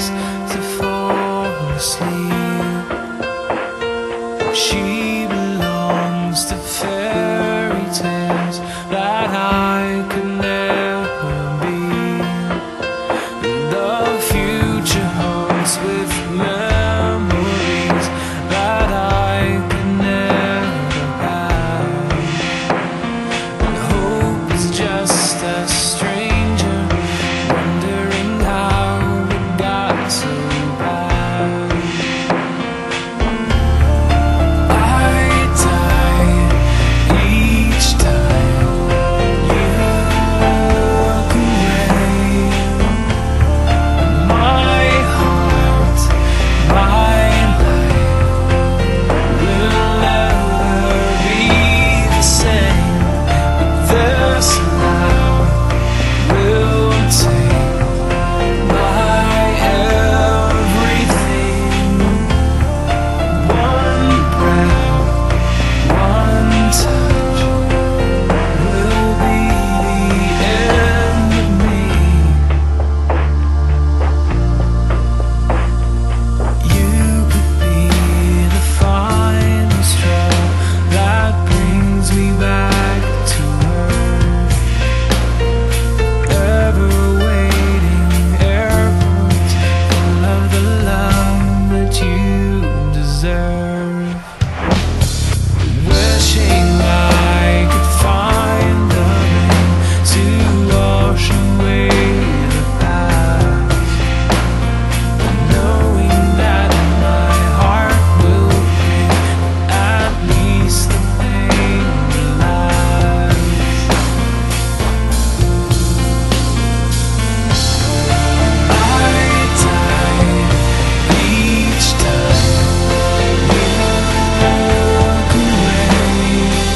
place to fall asleep. She belongs to fairy tales that I could never be. The future haunts with memories that I could never have. And hope is just a stranger wondering how it got so bad. I die each time you walk away. My heart, my life will never be the same. But this love will take my everything. One breath, one touch will be the end of me. You could be the final straw that brings me back to earth. Ever waiting airports full of the love that you deserve. Wishing I could find the rain to wash away the past. Knowing that my heart will break, at least the pain will last. I die each time you walk away.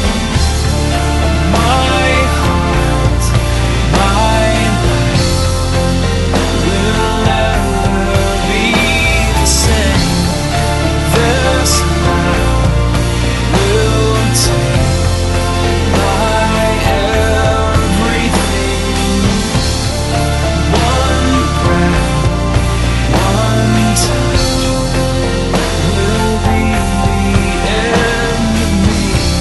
My heart, my life will never be the same. This love will take my everything. One breath, one touch will be the end of me.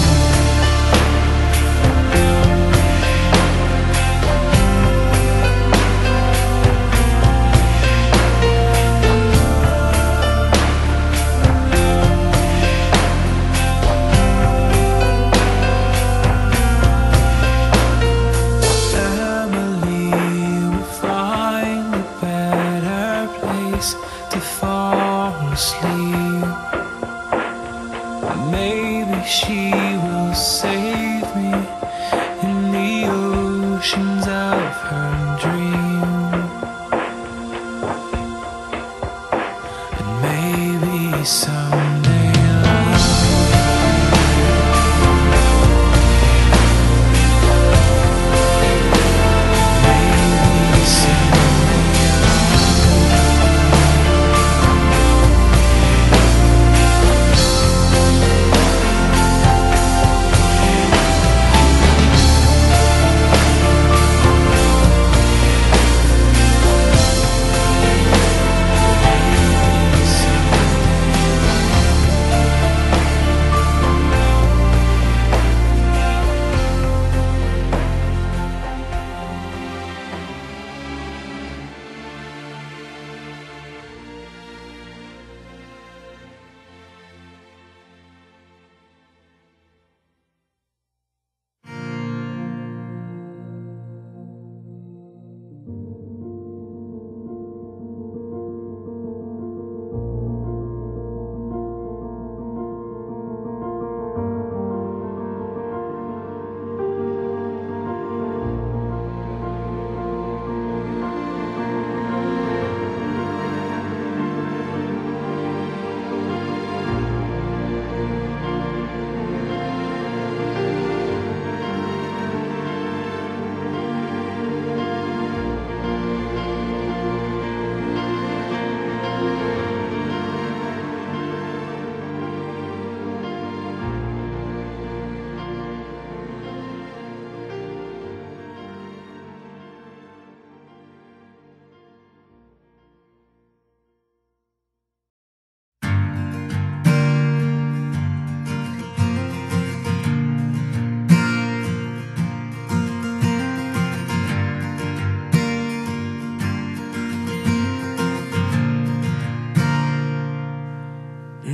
Emily will find a better place to fall asleep. Maybe she will save me in the oceans of her dream. And maybe someday love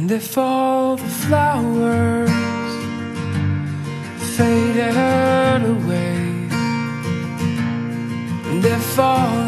And if all the flowers faded away, and if all